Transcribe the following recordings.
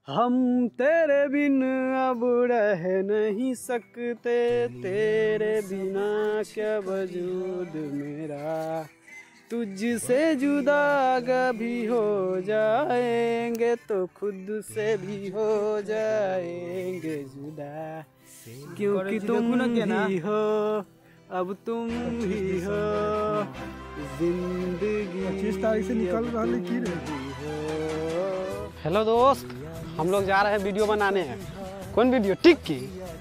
हम तेरे बिन अब रह नहीं सकते, तेरे बिना क्या वजूद मेरा, तुझसे जुदा कभी हो जाएंगे तो खुद से भी हो जाएंगे जुदा, क्योंकि तुम ही हो, अब तुम ही हो जिंदगी। 25 तारीख से निकल रहा की रहे। हेलो दोस्त, हम लोग जा रहे हैं वीडियो बनाने। कौन वीडियो? टिक की।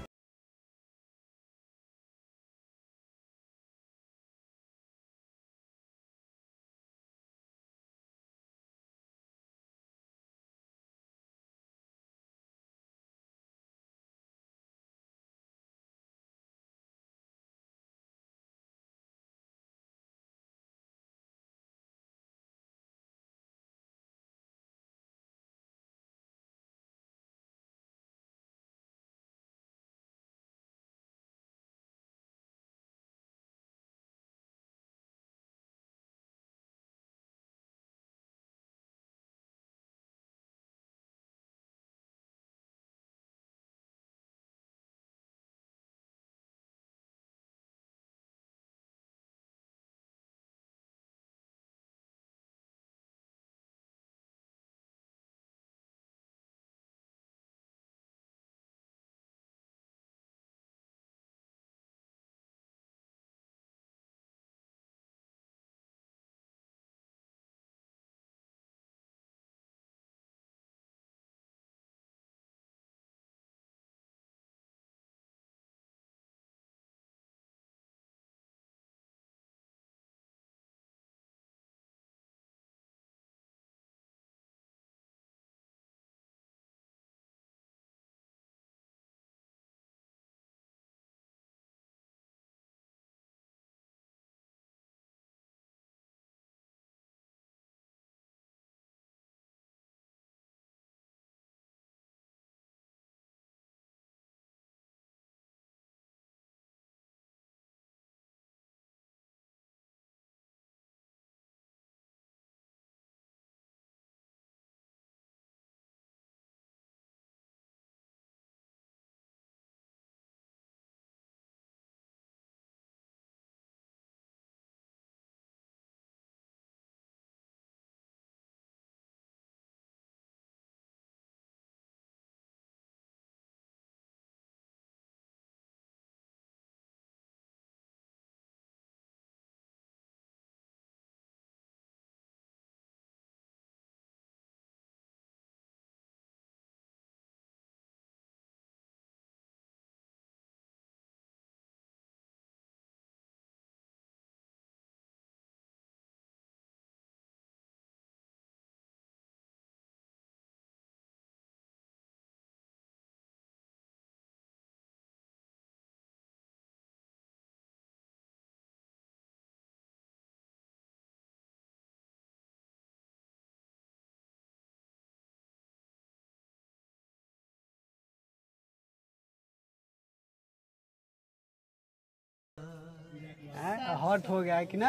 हॉट हो गया है कि ना?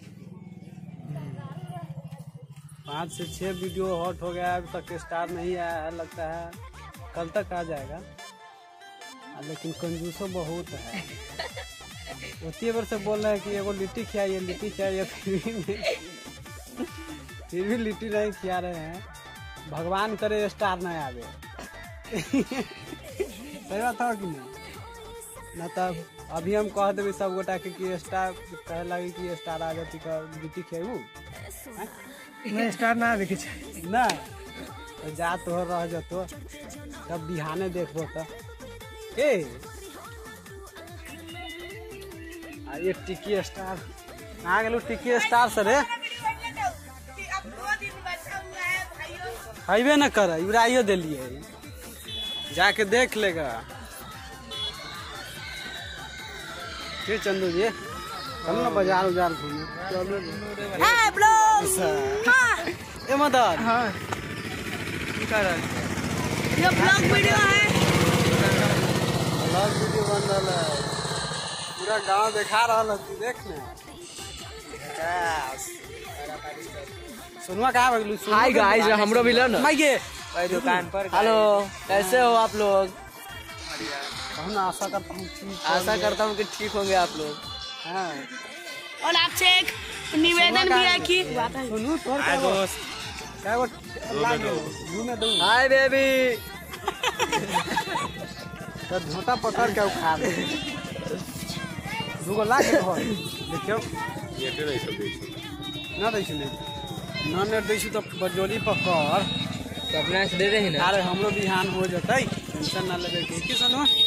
5 से 6 वीडियो हॉट हो गया है, अभी तक स्टार नहीं आया है, लगता है कल तक आ जाएगा। लेकिन कंजूसो बहुत है। उसी बार से बोल रहे हैं कि एगो लिट्टी खिलाइए, लिट्टी खिलाइए, फिर भी लिट्टी नहीं खिला रहे हैं। भगवान करे स्टार नहीं आवे। सही बात है कि नहीं? ना तब अभी हम कह देवे सब गोटा के कि स्टार कहे लगे कि स्टार आ जाती का लिट्टी खेबू नहीं, स्टार ना देखे चाहिए ना, तो जा तो रह जतो, तब बिहाने देखबो तो के आ ये टिकी स्टार आ गेलू। टिकी स्टार से रे हाईवे न कर उड़ाइयो दिलिए, जाके देख लेगा। फिर चंदू जी हम ना बाजार उजार घूमे। ए मदन, हाँ ये ब्लॉग वीडियो है, ब्लॉग वीडियो बन रहा है, पूरा गांव दिखा रहा है, तू देख ना। सुनवा कहाँ बगलू? हाय गाइस, हमरो भी लो ना। मैं ये भाई दुकान पर। हेलो, कैसे हो आप लोग? हम आशा करता हूँ आशा करता हूँ कि ठीक होंगे आप लोग। हाँ और आपसे एक निवेदन भी है कि सुनू तोर क्या वो दू में दू हाय बेबी। तो झोटा पकड़ के उखाड़ दे दूगो लागे घर देखियो ना दै छी ना नेट दै छी तो बजोली पकड़ तो अपना से दे दे ना। अरे हमरो बिहान हो जतै टेंशन ना लेबे के की सुनो